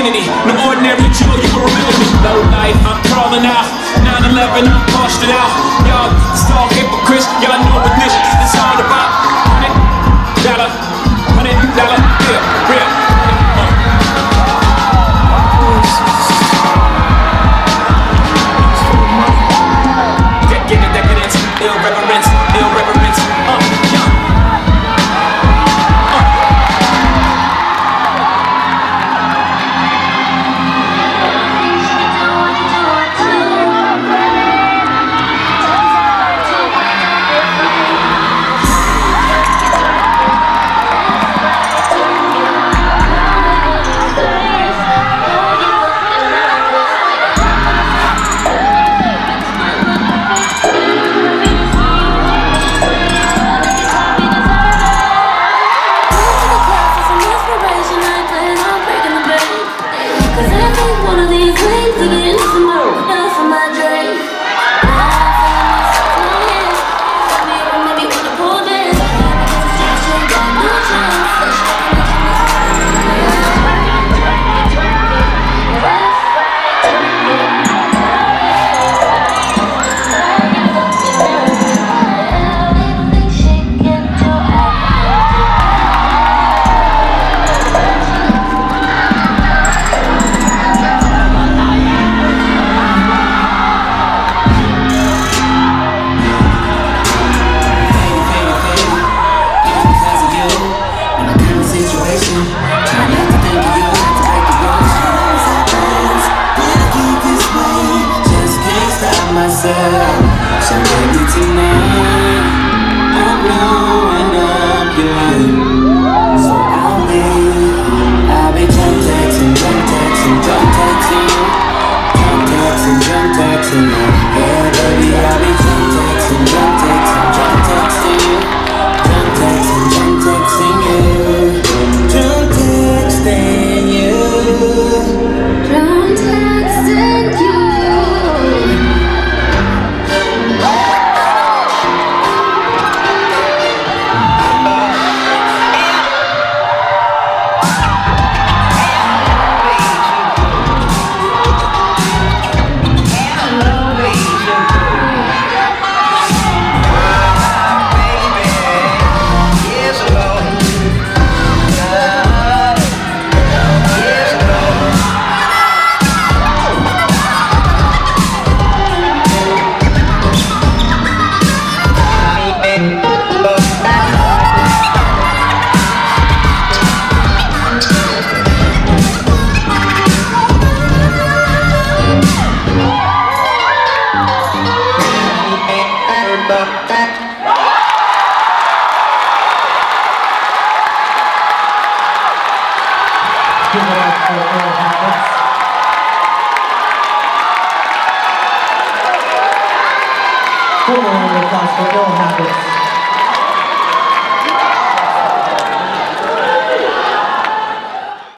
infinity. No ordinary Joe, you will remember me. Low life, I'm crawling out. 9/11, I'm washed it out. Y'all all hypocrites, y'all know what this is all about. $100 bill, real. Decadence, irreverence, young. So maybe tonight I'm blowing up your life. So I'll be jump texting, yeah baby, I'll be jump texting you. Give it up for Ill Habits. One more round of applause for Ill Habits.